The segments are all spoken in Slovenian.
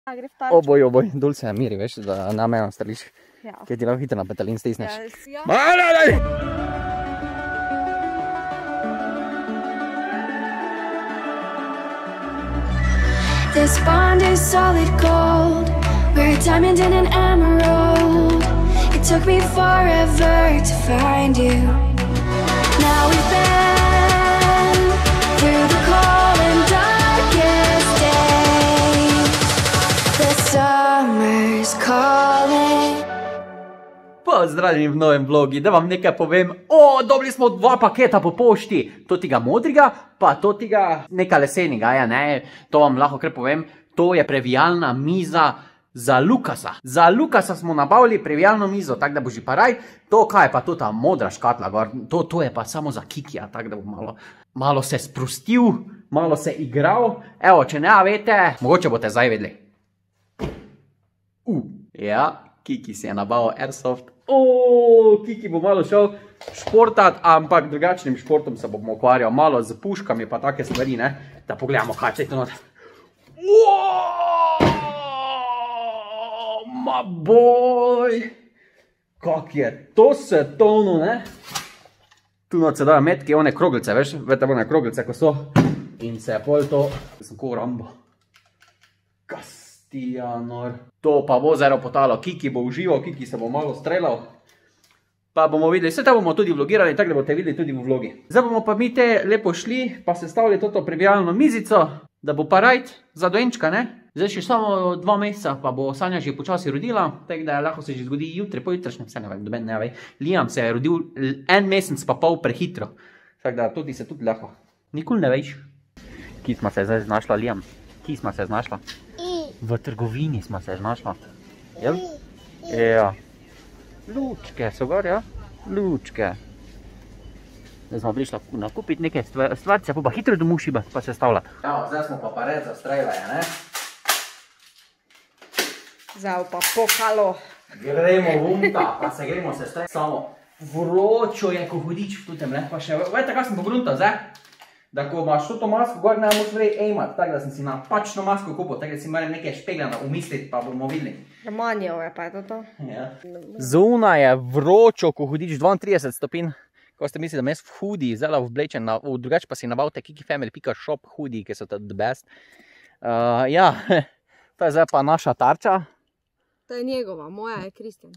Oboj, dol se miri, veš, da na meno streliš. Kaj ti lahko hitro na petalin stisneš. This bond is solid gold. We're a diamond and an emerald. It took me forever to find you. Now we've been through the cold and darkest days. The summer's calling. Pozdravljeni v novem vlogi, da vam nekaj povem. Dobili smo 2 paketa po pošti. Totega modrega, pa totega neka lesenega, ne? To vam lahko kar povem. To je previjalna miza za Lukasa. Za Lukasa smo nabavili previjalno mizo, tako da bo že paraj. To, kaj je pa to ta modra škatla gor, to je pa samo za Kikija, tako da bo malo se sprostil, malo se igral. Evo, če ne veste, mogoče boste zdaj vedeli. Ja, Kiki si je nabavil Airsoft. Kiki bo malo šel športat, ampak drugačnim športom se bom ukvarjal. Malo z puškami pa take stvari, ne? Da pogledamo, kaj če je to not. Ma boj! Kak je to svetovno, ne? Tu not se dajo metke, one kroglice, veš? Vete, one kroglice, ko so. In se je pol to... Sem ko Rambo. Kastijanor. To pa bo zero potalo. Kiki bo užival, Kiki se bo malo streljal. Pa bomo videli, vse ta bomo tudi vlogirali, tako da boste videli tudi v vlogi. Zdaj bomo pa mi te lepo šli, pa sestavili toto previjalno mizico, da bo pa rajt za dojenčka, ne? Zdaj še samo 2 meseca, pa bo Sanja že počasi rodila, tako da lahko se že zgodi jutri, pojutrašnjem, vse ne vem, doben ne vem. Liam se je rodil 1 mesec pa pol prehitro, tako da tudi se tudi lahko. Nikoli ne veš. Kje smo se zdaj znašla, Liam? Kje smo se znašla? V trgovini smo se znašla. Jel? Ja. Lučke so gor, ja? Lučke. Zdaj smo prišla nakupiti neke stvarce, pa hitro domov šiba, pa se stavljati. Evo, zdaj smo pa red za streljaje, ne? Zdaj pa pokalo. Gremo vunta, pa se gremo se streljati. Samo vročo je, ko hudič v tutem, ne? Pa še, vete, kaj sem pogruntal, zdaj? Da ko imaš to masko gor, ne moš vrej aimat, tako da sem si napačno masko kupil, tako da si moram nekaj špegljena umisliti, pa bomo videli. Romanjev je pa je to. Ja. Zuna je vročo, ko hudič 32 stopin. Ko ste mislili, da me v hoodie, zelo vblečen, drugače pa si nabavite kikifamily.shop hoodie, ki so the best. Ja, to je zdaj pa naša tarča. To je njegova, moja je Kristjan.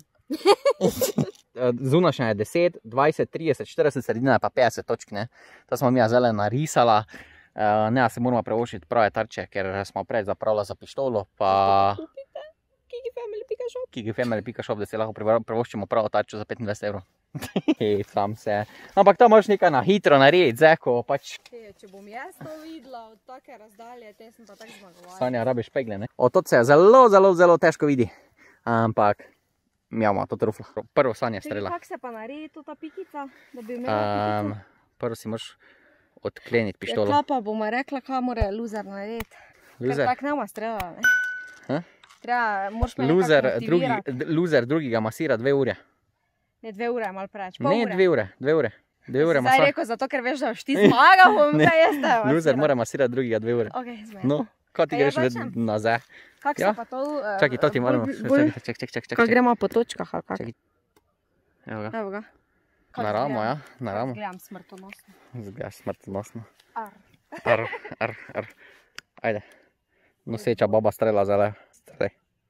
Zunašnja je 10, 20, 30, 40, sredina je pa 50 točk, ne. To smo mi zelo narisala. Ne, se moramo prevošiti prave tarče, ker smo prej zapravila za pištolo, pa... Kupite kikifamily.shop. Kikifamily.shop, da si lahko prevoščimo pravo tarčo za 25 evrov. Sam se. Ampak to moraš nekaj na hitro narediti, zdaj, ko pač... Če bom jaz to videla od take razdalje, te sem pa tako zmagovala. Sanja rabi špegle, ne? Od se zelo težko vidi. Ampak, mjavma, to trufla. Prvo Sanja strela. Kako se pa naredi to ta pikica, da bi imela pikico? Prvo si moraš odkleniti pištolo. Ja, pa bomo rekla, kaj mora loser narediti. Ker tako nema strela, ne? Treba, moraš me nekako motivirati. Loser drugega masira 2 ure. Ne, 2 ure je malo preveč, pol ure. Ne, 2 ure, 2 ure. 2 ure masira. Zdaj rekel, zato ker veš, da boš ti zmagal, bom kaj jaz te masira. Loser mora masirati drugega 2 ure. Ok, zmej. No, kaj ti greš nazaj? Kako se pa to... Čakaj, to ti moramo... Čak. Kako gremo po točkah, ali kak? Evo ga. Evo ga. Na ramo, ja, na ramo. Zgledam smrtonosno. Zgledaš smrtonosno. Ar. Ar. Ajde. Noseča baba strela zale. Strelej.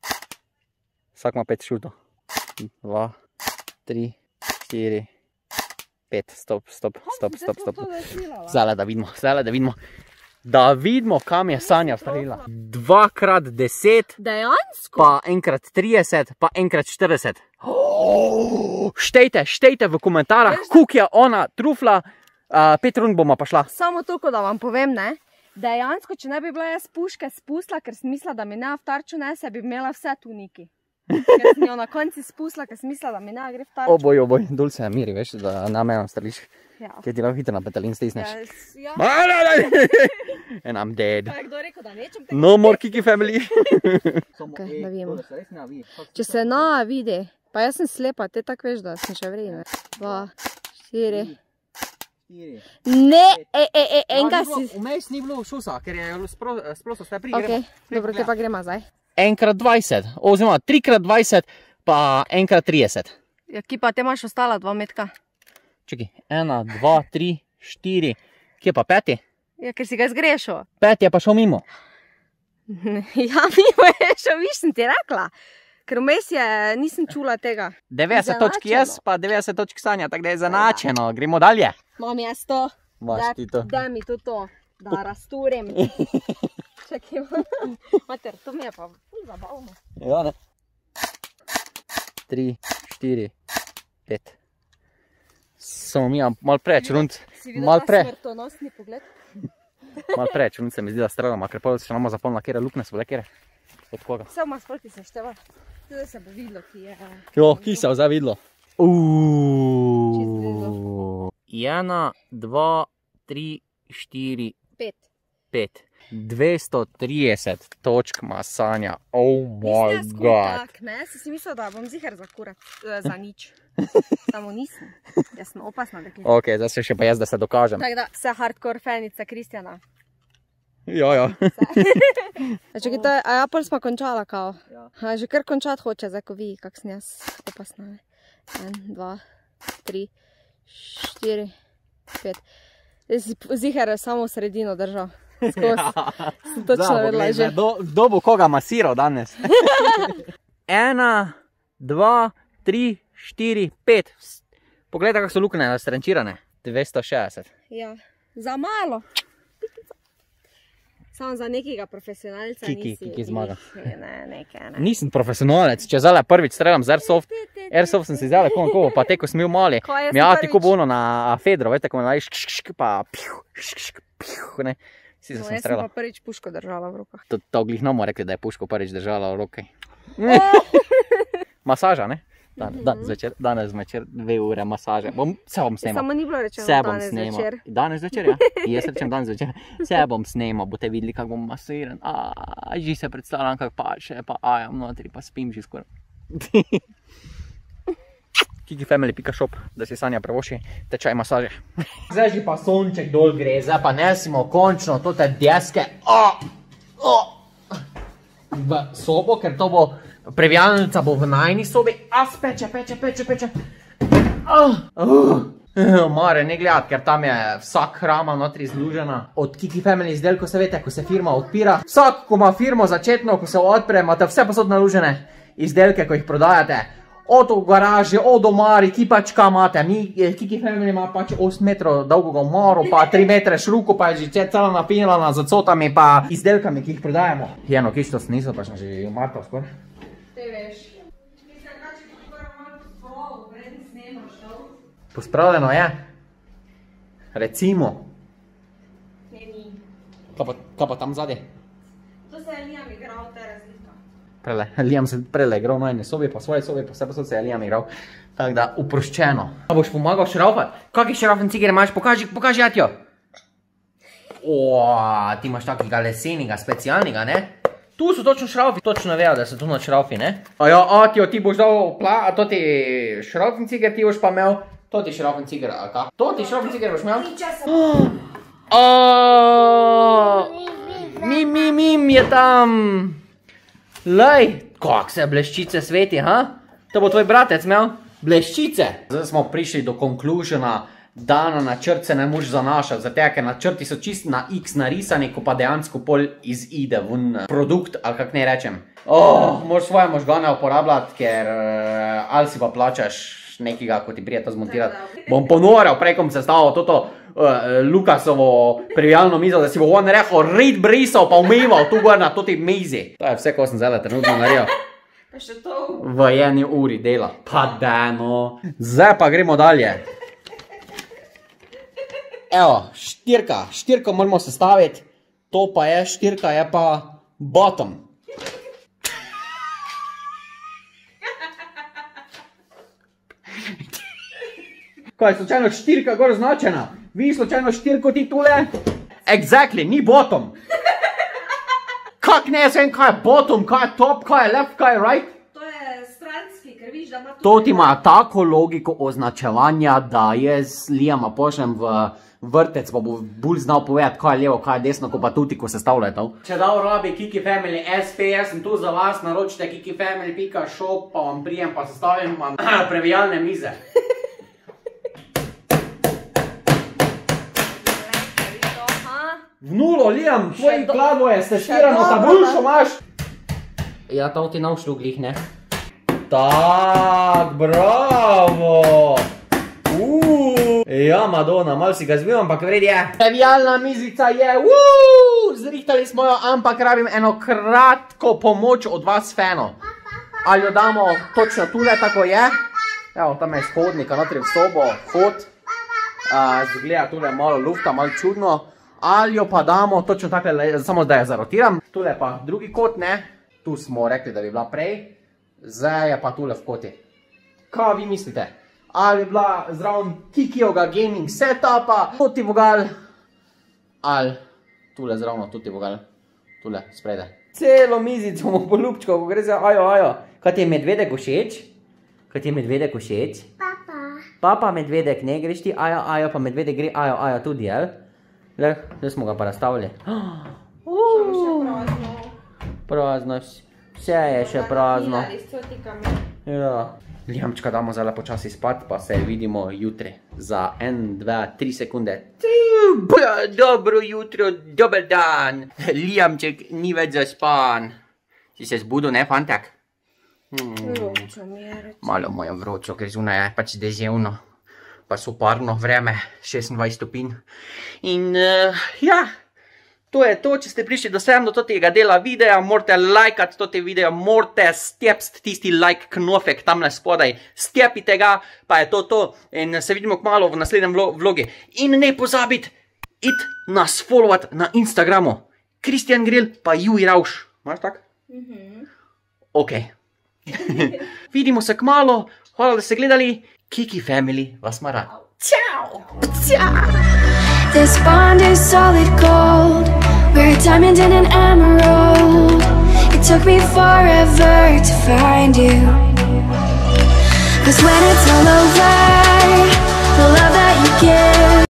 Vsak ima 5 šutov. 2, 3, 4, 5. Stop. Zale, da vidimo. Da vidimo, kam je Sanja strelila. 2x10. Dejansko? Pa 1x30, pa 1x40. Štejte v komentarjah, koliko je ona trufla. 5 rund bomo pa šla. Samo toliko, da vam povem, ne. Dejansko, če ne bi bila jaz puške spustila, ker sem mislila, da mi ne v tarču nese, bi imela vse tuniki. Ker sem jo na konci spustila, ker sem mislila, da mi ne gre v tarču. Oboj, dol se miri, veš, da na meno streliš. Kaj ti lahko hitro na petalin stisneš. Ja. And I'm dead. Pa je kdo rekel, da nečem tega? No more kikifamily. Ok, da vidimo. Če se vidi, pa jaz sem slepa, te tako veš, da sem še vredna. 2, 4. Ne, enega si... Vmes ni bilo šusa, ker je splosto vse pri. Ok, dobro, te pa gremo zdaj. 1x20, oziroma 3x20, pa 1x30. Ja, ki pa te imaš ostala 2 metka? Čekaj, 1, 2, 3, 4, kje pa 5? Ja, ker si ga zgrešil. 5 je pa šel mimo. Ja, mimo je šel, viš, sem ti rekla. Ker vmes nisem čula tega. 90 točk jaz, pa 90 točk Sanja, tako da je zanačeno. Gremo dalje. Imam jaz to. Imaš ti to. Daj mi to, da rasturim. Čakaj, mater, to mi je pa ful zabavno. Ja, ne. 3, 4, 5. Samo mi imam malo preč rund. Si videl ta smrtonosni pogled? Malo preč rund se mi zdi, da streljamo, ker pa se nama zapolnila, kjere lukne so bile, kjere. Od koga? Vse vmas polki se števa. Tudi se bo videlo, ki je... Jo, ki se bo zdaj videlo. Čisto 1, 2, 3, 4, 5. 5. 230 točk ima Sanja. Oh my god. Tak, ne? Si mislil, da bom zihar za nič. Samo nisem. Jaz sem opasna deklina. Ok, zdaj se še pa jaz, da se dokažem. Tako da, vse hardcore fanica Kristjana. Ja. Čekaj, to je, a ja, pol smo končala, kao. Ja. Že kar končat hoče, zdaj ko vi, kak sem jaz opasna. 1, 2, 3, 4, 5. Jaz si zihar samo v sredino držal. Sem točno vedela že. Kdo bo koga masiral danes? 1, 2, 3, 4, 5. Poglejte, kako so lukne strančirane. 260. Ja, za malo. Samo za nekega profesionalca nisi. Kiki zmaga. Ne. Nisem profesionalec, če zdaj prvič streljam z Airsoft. Airsoft sem si zdaj kovo, pa te, ko sem bil mali. Ja, tako bo ono na Fedro, vete, ko me daj pa ne. Si sem streljal. Jaz sem pa prvič puško držala v rokah. To glih namo rekli, da je puško prvič držala v roke. Masaža, ne? Danes zvečer 2 ure masaže. Se bom snemal. Samo ni bilo rečeno danes zvečer. Danes zvečer, ja. Jaz rečem danes zvečer. Se bom snemal, boste videli, kako bom masiran. Že se predstavljam, kako paše, pa ajam notri, pa spim že skoraj. Kikifamily.shop, da si Sanja prevoši tečaj masaže. Zdaj že pa sonček dol gre, zdaj pa nesimo končno tote deske v sobo, ker to bo previjalnica bo v najni sobi. Peče. Mare, ne gledati, ker tam je vsak hrama notri zlužena. Od Kikifamily izdelkov se vete, ko se firma odpira. Vsak, ko ima firmo začetno, ko se odpre, imate vse posod nalužene izdelke, ko jih prodajate. Od v garaži, od omari, ki pač kaj imate. Kikifamily ima pač 8 metrov dolgoga omaro, pa 3 metre šruko, pa je že cela napinjala z cotami, pa izdelkami, ki jih prodajamo. Jeno, kisto sniso, pa sem že umartal skoraj. Te veš. Mislim, da če bi prvo malo pospravil, preden snemaš, to? Pospravljeno je. Recimo. Ne, ni. Kaj pa tam zadaj? To se je Liam igral, te razlika. Liam se prele igral na ene sobi, pa svoje sobi, pa vse posod se je Liam igral. Tako da, uproščeno. A boš pomagal šraufati? Kakih šraufen ciger imaš? Pokaži Atjo. Ti imaš takega lesenega, specialnega, ne? Tu so točno šraufi, točno vejo, da so tu noč šraufi, ne? Ja, Atjo, ti boš dal toti šraufen ciger, ti boš pa imel toti šraufen ciger, ali ka? Toti šraufen ciger boš imel? Mim je tam. Lej, kak se bleščice sveti, ha? To bo tvoj bratec imel? Bleščice. Zdaj smo prišli do conclusiona, da na načrt se ne moš zanašati, zato ker načrti so čist na X narisani, ko pa dejansko pol izide ven produkt, ali kak ne rečem. Moraš svoje možgane uporabljati, ker ali si pa plačaš nekega, ko ti prije to zmontirati. Bom ponoril, prej kom se stavil toto Lukasovo previjalno mizo, da si bo on rekel, rit brisal pa umival tu gor na toti mizi. To je vse, ko sem zdaj trenutno naredil. Pa še to? V 1 uri dela. Pa deno. Zdaj pa gremo dalje. Evo, štirko moramo sestaviti. To pa je, štirka je pa bottom. Kaj je slučajno štirka gor značena? Vi slučajno štirko ti tule? Exactly, ni bottom. Kak ne, jaz vem, kaj je bottom, kaj je top, kaj je left, kaj je right? To je stranski, ker viš, da ima tu... To ti ima tako logiko označevanja, da jaz Liama pošljem vrtec, pa bo bolj znal povedati, kaj je levo, kaj je desno, ko pa tudi, ko se stavljajo. Če dal rabi Kiki Family SP, jaz sem tu za vas, naročite kikifamily.shop, pa vam prijem, pa sestavim vam previjalne mize. V nulo, Liam, tvoji kladvo je steširano, ta boljšo imaš. Ja, to ti na ušljuglih, ne? Tak, bravo! Ja, Madonna, malo si ga zbil, ampak vred je. Previjalna mizica je, zrihtali smo jo, ampak rabim eno kratko pomoč od vas, feno. Ali jo damo točno tule, tako je. Evo, tam je izhodnika, notri v sobo, hod. Zgleda tule malo lufta, malo čudno. Ali jo pa damo točno takle, samo zdaj jo zarotiram. Tule pa drugi kot, ne. Tu smo rekli, da bi bila prej. Zdaj je pa tule v koti. Kaj vi mislite? Ali bi bila zraven Kikijevega gaming setupa, tudi vogal, ali tule zravno tudi vogal, tule sprede. Celo mizico bomo poljubčko, ko gre za ajo. Kaj ti je medvedek všeč? Kaj ti je medvedek všeč? Papa. Papa medvedek, ne greš ti ajo, pa medvedek gre ajo tudi, jel? Leh, zdaj smo ga pa razstavili. Prazno, vse je še prazno. Ja. Liamčka damo zdaj počasi spat, pa se vidimo jutri za 1, 2, 3 sekunde. Dobro jutro, dober dan. Liamček ni več zaspan. Si se zbudil, ne, fantek? Vročo mi je reči. Malo mu je vročo, ker zunaj je pač deževno. Pa soparno vreme, 26 stopinj. In ja, to je to, če ste prišli do sem do tega dela videa, morate lajkati tote video, morate stepsti tisti like knofek tamle spodaj, stepite ga, pa je to. In se vidimo kmalo v naslednjem vlogi. In ne pozabiti, iti nas followat na Instagramu. Kristjan Grill pa Juj Rauš. Imaš tak? Ok. Vidimo se kmalo, hvala, da ste gledali. Kiki Family vas ima rad. Ciao! This bond is solid gold. We're a diamond and an emerald. It took me forever to find you. 'Cause when it's all over, the love that you give